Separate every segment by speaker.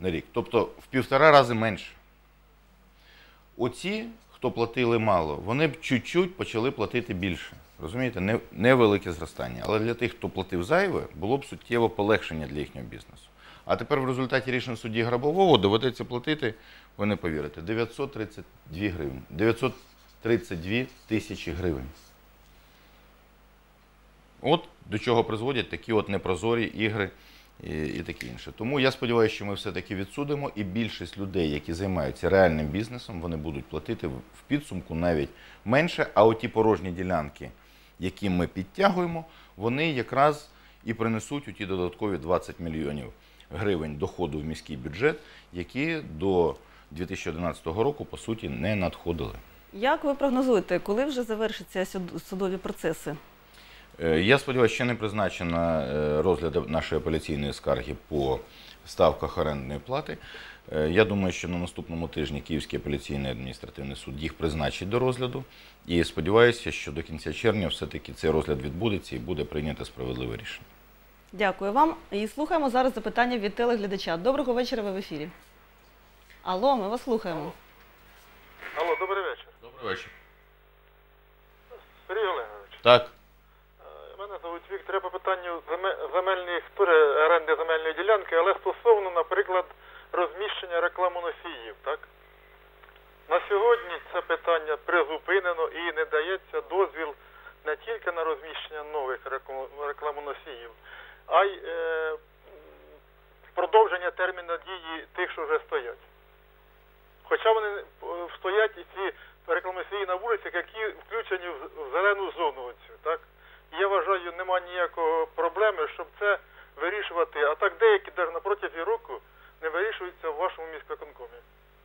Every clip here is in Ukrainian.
Speaker 1: на рік. Тобто в 1,5 рази менше. Оці, хто платили мало, вони б чуть-чуть почали платити більше. Розумієте, невелике зростання. Але для тих, хто платив зайве, було б суттєво полегшення для їхнього бізнесу. А тепер в результаті рішень судді Грабового доведеться платити, ви не повірите, 932 гривні. 932 тисячі гривень. От до чого призводять такі от непрозорі ігри і таке інше. Тому я сподіваюся, що ми все-таки відсудимо, і більшість людей, які займаються реальним бізнесом, вони будуть платити в підсумку навіть менше, а оті порожні ділянки, які ми підтягуємо, вони якраз і принесуть оті додаткові 20 мільйонів гривень доходу в міський бюджет, які до 2011 року, по суті, не надходили.
Speaker 2: Як ви прогнозуєте, коли вже завершаться судові процеси?
Speaker 1: Я сподіваюся, що не призначено розгляд нашої апеляційної скарги по ставках орендної плати. Я думаю, що на наступному тижні Київський апеляційний адміністративний суд їх призначить до розгляду. І сподіваюся, що до кінця червня все-таки цей розгляд відбудеться і буде прийнято справедливе рішення.
Speaker 2: Дякую вам. І слухаємо зараз запитання від телеглядача. Доброго вечора, ви в ефірі. Алло, ми вас слухаємо.
Speaker 3: Алло, добрий вечір.
Speaker 1: Добрий вечір.
Speaker 3: Сергій Олегович.
Speaker 1: Так.
Speaker 3: Мене звуть Віктор, я по питанню земельних оренди земельної ділянки, але стосовно, наприклад, розміщення рекламоносіїв, так? На сьогодні це питання призупинено і не дається дозвіл не тільки на розміщення нових рекламоносіїв, а й продовження терміну дії тих, що вже стоять. Хоча вони стоять і ці рекламоносії на вулицях, які включені в зелену зону оцю, так? Я вважаю, нема ніякої проблеми, щоб це вирішувати. А так деякі навіть на протязі року не вирішуються в вашому міськвиконкомі.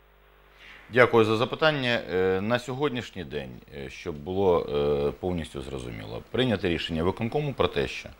Speaker 1: Дякую за запитання. На сьогоднішній день, щоб було повністю зрозуміло, прийнято рішення виконкому про те, що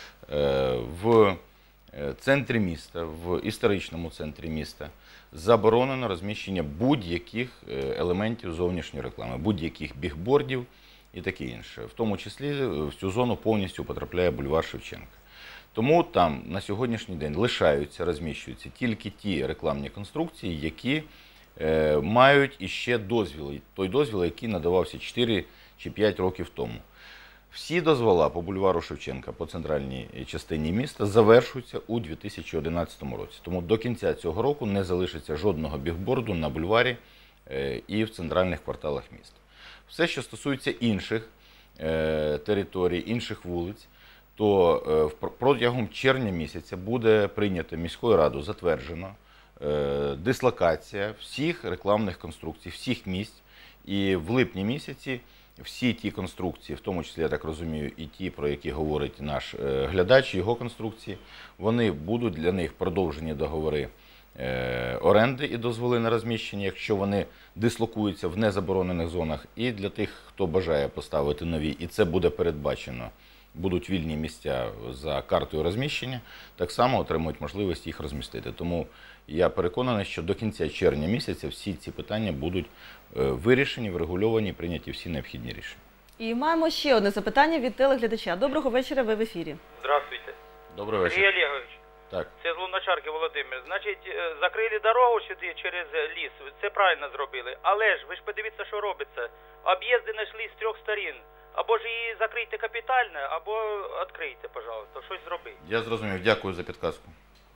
Speaker 1: в центрі міста, в історичному центрі міста заборонено розміщення будь-яких елементів зовнішньої реклами, будь-яких бігбордів і таке інше. В тому числі в цю зону повністю потрапляє бульвар Шевченка. Тому там на сьогоднішній день розміщуються тільки ті рекламні конструкції, які мають іще дозвіл, той дозвіл, який надавався 4 чи 5 років тому. Всі дозвола по бульвару Шевченка, по центральній частині міста завершуються у 2011 році. Тому до кінця цього року не залишиться жодного бігборду на бульварі і в центральних кварталах міста. Все, що стосується інших територій, інших вулиць, то протягом червня місяця буде прийнято міською радою, затверджено дислокація всіх рекламних конструкцій, всіх місць. І в липні місяці всі ті конструкції, в тому числі, я так розумію, і ті, про які говорить наш глядач, його конструкції, вони будуть для них продовжені договори оренди і дозволи на розміщення, якщо вони дислокуються в незаборонених зонах. І для тих, хто бажає поставити нові, і це буде передбачено, будуть вільні місця за картою розміщення, так само отримують можливість їх розмістити. Тому я переконаний, що до кінця червня місяця всі ці питання будуть вирішені, врегульовані, прийняті всі необхідні рішення.
Speaker 2: І маємо ще одне запитання від телеглядача. Доброго вечора, ви в ефірі.
Speaker 4: Здравствуйте.
Speaker 1: Добрий вечір.
Speaker 4: Сергій Олегович.
Speaker 1: Так.
Speaker 4: Це з Луначарки Володимир. Значить, закрили дорогу сюди через ліс. Це правильно зробили. Але ж, ви ж подивіться, що робиться. Об'їзди знайшли з 3 сторін. Або ж її закрийте капітально, або відкрийте, пожалуйста. Щось зробіть.
Speaker 1: Я зрозумів. Дякую за підказку.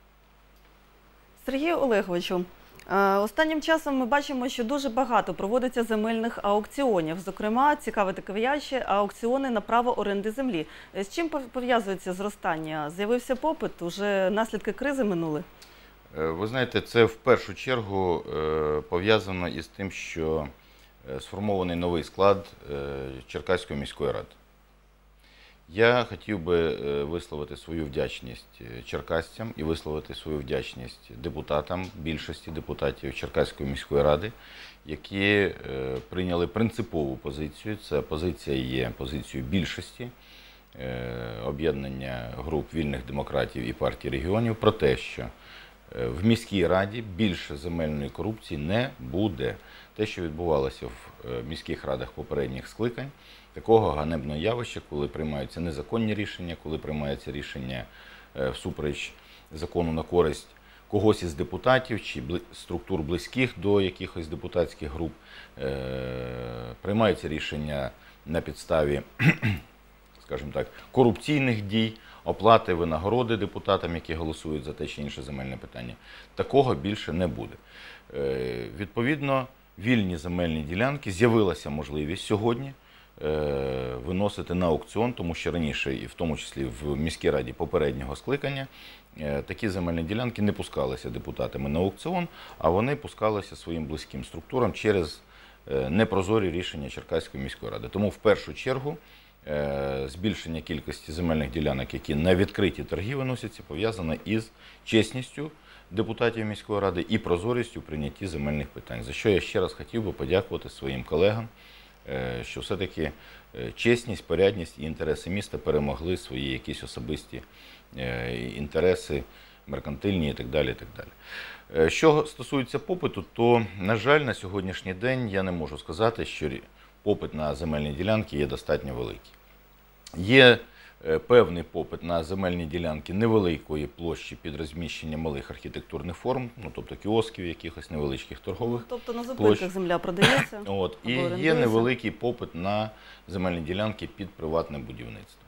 Speaker 2: Сергію Олеговичу, останнім часом ми бачимо, що дуже багато проводиться земельних аукціонів. Зокрема, цікаве таке явище – аукціони на право оренди землі. З чим пов'язується зростання? З'явився попит? Уже наслідки кризи минули?
Speaker 1: Ви знаєте, це в першу чергу пов'язано із тим, що сформований новий склад Черкаської міської ради. Я хотів би висловити свою вдячність черкасцям і висловити свою вдячність депутатам, більшості депутатів Черкаської міської ради, які прийняли принципову позицію. Ця позиція є позицією більшості об'єднання груп вільних демократів і партії регіонів про те, що в міській раді більше земельної корупції не буде. Те, що відбувалося в міських радах попередніх скликань, такого ганебного явища, коли приймаються незаконні рішення, коли приймаються рішення всупереч закону на користь когось із депутатів чи структур близьких до якихось депутатських груп. Приймаються рішення на підставі, скажімо так, корупційних дій, оплати винагороди депутатам, які голосують за те чи інше земельне питання. Такого більше не буде. Відповідно, вільні земельні ділянки, з'явилася можливість сьогодні виносити на аукціон, тому що раніше, і в тому числі в міській раді попереднього скликання, такі земельні ділянки не пускалися депутатами на аукціон, а вони пускалися своїм близьким структурам через непрозорі рішення Черкаської міської ради. Тому в першу чергу збільшення кількості земельних ділянок, які на відкриті торги виносяться, пов'язане із чесністю депутатів міської ради і прозорістю в прийнятті земельних питань. За що я ще раз хотів би подякувати своїм колегам, що все-таки чесність, порядність і інтереси міста перемогли свої якісь особисті інтереси, меркантильні і так далі. І так далі. Що стосується попиту, то, на жаль, на сьогоднішній день я не можу сказати, що попит на земельні ділянки є достатньо великий. Є певний попит на земельні ділянки невеликої площі під розміщення малих архітектурних форм, ну, тобто кіосків, якихось невеличких торгових.
Speaker 2: Тобто на зупинках земля продається?
Speaker 1: І є невеликий попит на земельні ділянки під приватне будівництво.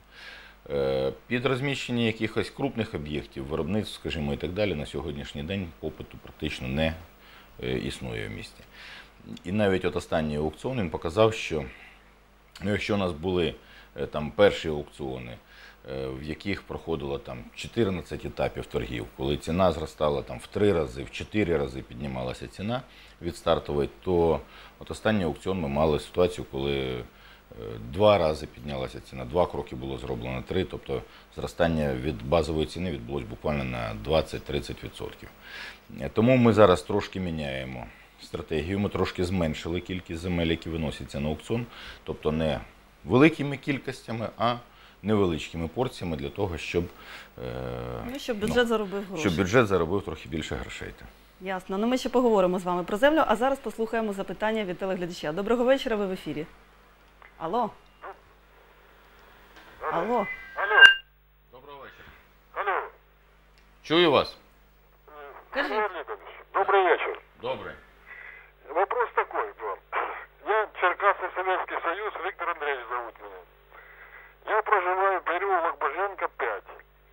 Speaker 1: Під розміщення якихось крупних об'єктів, виробництв, скажімо, і так далі, на сьогоднішній день попиту практично не існує в місті. І навіть от останній аукціон він показав, що якщо у нас були там перші аукціони, в яких проходило там 14 етапів торгів, коли ціна зростала там в 3 рази, в 4 рази піднімалася ціна від стартової, то от останній аукціон ми мали ситуацію, коли 2 рази піднялася ціна, 2 кроки було зроблено, 3, тобто зростання від базової ціни відбулось буквально на 20-30%. Тому ми зараз трошки міняємо стратегію, ми трошки зменшили кількість земель, які виносяться на аукціон, тобто не великими кількостями, а невеличкими порціями для того, щоб,
Speaker 2: щоб бюджет заробив гроші.
Speaker 1: Щоб бюджет заробив трохи більше грошей.
Speaker 2: Ясно. Ну ми ще поговоримо з вами про землю, а зараз послухаємо запитання від телеглядача. Доброго вечора, ви в ефірі. Алло. Алло.
Speaker 3: Алло.
Speaker 1: Доброго вечора.
Speaker 3: Алло.
Speaker 1: Чую вас.
Speaker 2: Скажіть.
Speaker 3: Добрый вечер.
Speaker 1: Добре.
Speaker 3: Вопрос такой к вам. Я Черкасский Советский Союз, Виктор Андреевич зовут меня. Я проживаю в переулок Боженко, 5.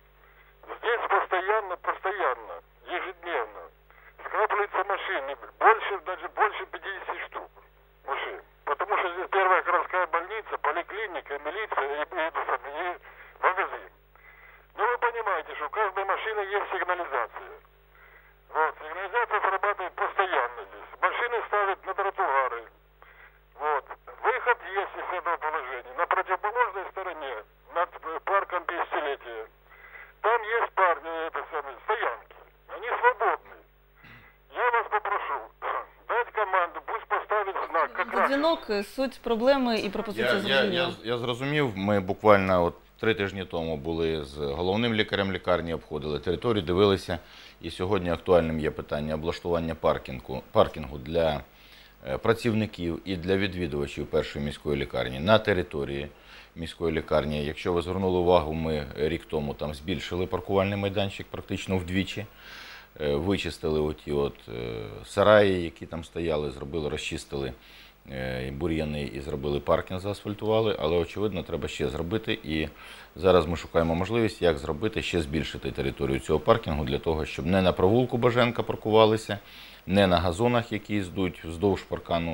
Speaker 3: Здесь постоянно, ежедневно скапливаются машины, даже больше 50 штук машин. Потому что здесь первая городская больница, поликлиника, милиция и магазин. Но вы понимаете, что у каждой машины есть сигнализация. Вот, сигнализация срабатывает постоянно здесь. Машины ставят на тротуары. Вот. Выход есть из этого положения. На противоположной стороне, над парком 50-летия, там есть стоянки. Они свободны. Я вас попрошу дать команду, пусть поставит знак. Как раз.
Speaker 2: Дзвінок, суть проблеми і пропозиція зрозуміла.
Speaker 1: Я зрозумів, ми буквально от 3 тижні тому були з головним лікарем лікарні, обходили територію, дивилися. І сьогодні актуальним є питання облаштування паркінгу для працівників і для відвідувачів першої міської лікарні на території міської лікарні. Якщо ви звернули увагу, ми рік тому там збільшили паркувальний майданчик практично вдвічі. Вичистили оті сараї, які там стояли, розчистили бур'яни і зробили паркінг, заасфальтували, але, очевидно, треба ще зробити. І зараз ми шукаємо можливість, як зробити, ще збільшити територію цього паркінгу, для того, щоб не на провулку Боженка паркувалися, не на газонах, які йдуть вздовж паркану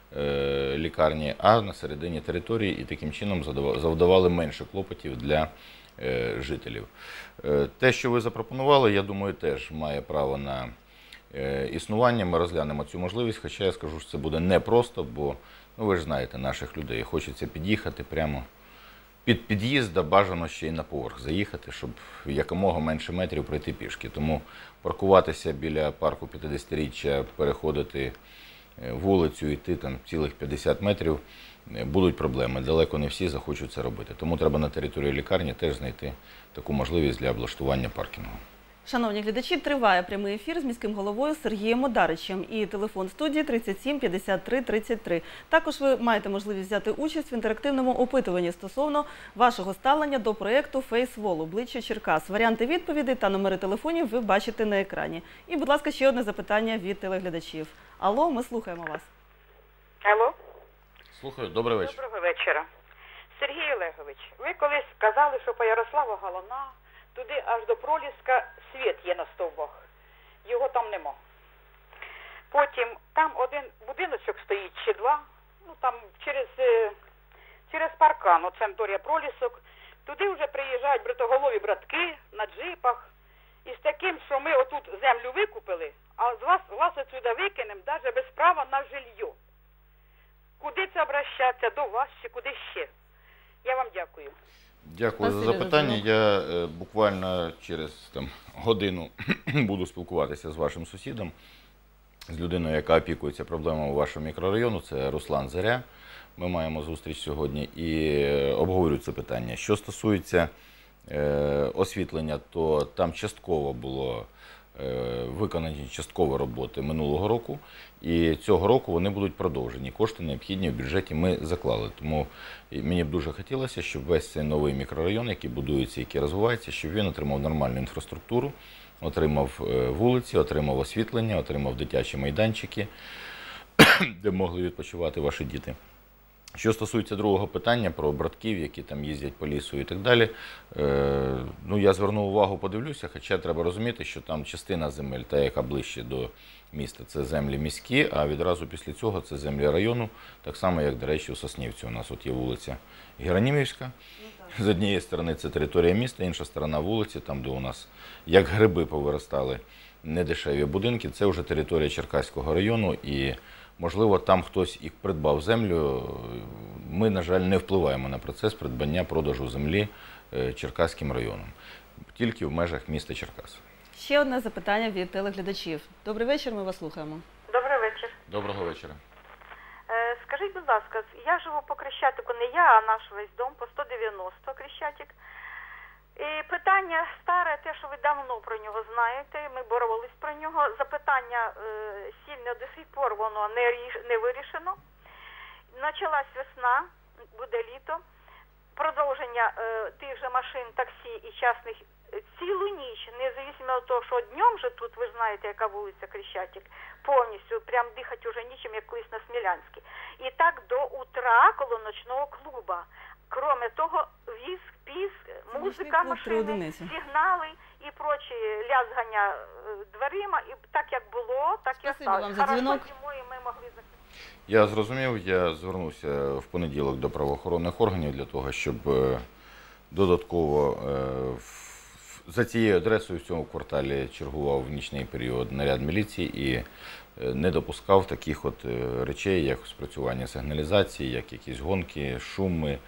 Speaker 1: лікарні, а на середині території, і таким чином завдавали менше клопотів для жителів. Те, що ви запропонували, я думаю, теж має право на існування. Ми розглянемо цю можливість, хоча я скажу, що це буде непросто, бо, ви ж знаєте, наших людей хочеться під'їхати прямо під під'їзд, бажано ще й на поверх заїхати, щоб якомога менше метрів пройти пішки. Тому паркуватися біля парку 50-річчя, переходити вулицю, йти там цілих 50 метрів, будуть проблеми. Далеко не всі захочуть це робити. Тому треба на території лікарні теж знайти таку можливість для облаштування паркінгу.
Speaker 2: Шановні глядачі, триває прямий ефір з міським головою Сергієм Одаричем і телефон студії 37 53 33. Також ви маєте можливість взяти участь в інтерактивному опитуванні стосовно вашого ставлення до проєкту «Фейсвол. Обличчя Черкас». Варіанти відповідей та номери телефонів ви бачите на екрані. І, будь ласка, ще одне запитання від телеглядачів. Алло, ми слухаємо вас.
Speaker 5: Алло,
Speaker 1: Слухаю, добрий вечір.
Speaker 5: доброго вечора. Сергій Олегович, ви колись казали, що по Ярослава Галана туди аж до Проліска світ є на стовбах. Його там нема. Потім там один будиночок стоїть чи два, ну там через паркан, оце Дорія Пролісок. Туди вже приїжджають бритоголові братки на джипах. І з таким, що ми отут землю викупили, а з вас отсюди викинемо навіть без права на жилье. Куди це обращатися, до вас чи куди ще? Я вам дякую.
Speaker 1: Дякую за
Speaker 2: Спасибі за
Speaker 1: запитання.
Speaker 2: дзвінок.
Speaker 1: Я буквально через годину буду спілкуватися з вашим сусідом, з людиною, яка опікується проблемами вашого мікрорайону. Це Руслан Заря. Ми маємо зустріч сьогодні і обговорюють це питання. Що стосується освітлення, то там частково було виконані часткові роботи минулого року, і цього року вони будуть продовжені. Кошти необхідні в бюджеті ми заклали. Тому мені б дуже хотілося, щоб весь цей новий мікрорайон, який будується, який розвивається, щоб він отримав нормальну інфраструктуру, отримав вулиці, отримав освітлення, отримав дитячі майданчики, де могли відпочивати ваші діти. Що стосується другого питання про братків, які там їздять по лісу і так далі, ну я звернув увагу, подивлюся, хоча треба розуміти, що там частина земель, та яка ближче до міста, це землі міські, а відразу після цього це землі району, так само, як, до речі, у Соснівці. У нас от є вулиця Геронімівська, з однієї сторони це територія міста, інша сторона вулиці, там, де у нас як гриби повиростали недешеві будинки, це вже територія Черкаського району, і можливо, там хтось і придбав землю. Ми, на жаль, не впливаємо на процес придбання продажу землі Черкаським районом. Тільки в межах міста Черкас.
Speaker 2: Ще одне запитання від телеглядачів. Добрий вечір, ми вас слухаємо.
Speaker 5: Добрий вечір.
Speaker 1: Доброго вечора.
Speaker 5: Скажіть, будь ласка, я живу по Крещатику, не я, а наш весь дом, по 190 Крещатик. І питання старе, те, що ви давно про нього знаєте, ми боролись про нього. Запитання сильно до сих пор воно не вирішено. Почалась весна, буде літо. Продовження тих же машин, таксі і частних цілу ніч, незалежно від того, що днем же тут, ви ж знаєте, яка вулиця Крещатик, повністю, прям дихати уже нічим, як колись на Смілянській. І так до утра коло ночного клуба. Кроме того, візк, піск, музика,
Speaker 2: клуб «Три
Speaker 5: машини,
Speaker 2: одиниці».
Speaker 5: сигнали і прочі лязгання дверима. І так, як було, так і
Speaker 2: Спасибо вам
Speaker 5: осталось.
Speaker 2: за дзвінок.
Speaker 5: Хорошо зимою ми могли закрити.
Speaker 1: Я зрозумів, я звернувся в понеділок до правоохоронних органів для того, щоб додатково за цією адресою в цьому кварталі чергував в нічний період наряд міліції і не допускав таких от речей, як спрацювання сигналізації, як якісь гонки, шуми,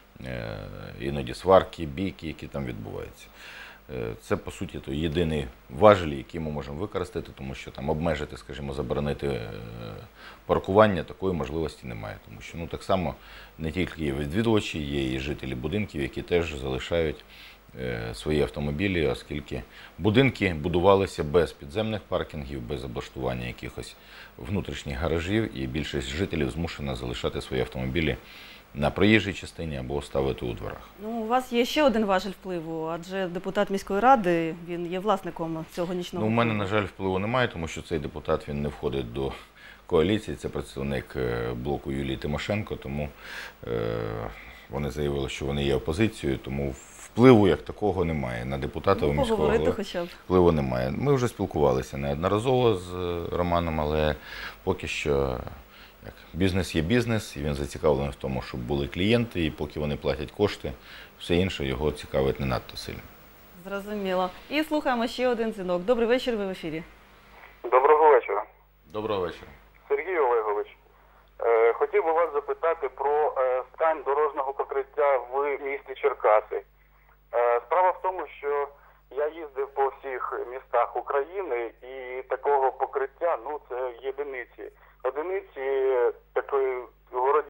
Speaker 1: іноді сварки, бійки, які там відбуваються. Це, по суті, то єдиний важіль, який ми можемо використати, тому що там обмежити, скажімо, заборонити паркування, такої можливості немає. Тому що так само не тільки є відвідувачі, є і жителі будинків, які теж залишають свої автомобілі, оскільки будинки будувалися без підземних паркінгів, без облаштування якихось внутрішніх гаражів, і більшість жителів змушена залишати свої автомобілі на проїжджій частині або ставити у дворах.
Speaker 2: Ну, у вас є ще один важіль впливу, адже депутат міської ради, він є власником цього нічного
Speaker 1: У мене,
Speaker 2: клубу.
Speaker 1: на жаль, впливу немає, тому що цей депутат, він не входить до коаліції, це представник блоку Юлії Тимошенко, тому вони заявили, що вони є опозицією, тому впливу як такого немає. На депутата у міського
Speaker 2: поговорити
Speaker 1: голови
Speaker 2: хоча б.
Speaker 1: впливу немає. Ми вже спілкувалися неодноразово з Романом, але поки що бізнес є бізнес, і він зацікавлений в тому, щоб були клієнти, і поки вони платять кошти, все інше його цікавить не надто сильно.
Speaker 2: Зрозуміло. І слухаємо ще один дзвінок. Добрий вечір, ви в ефірі.
Speaker 3: Доброго вечора.
Speaker 1: Доброго вечора.
Speaker 3: Сергій Олегович, хотів би вас запитати про стан дорожнього покриття в місті Черкаси. Справа в тому, що я їздив по всіх містах України, і такого покриття, це єдиниці. Одиниці такої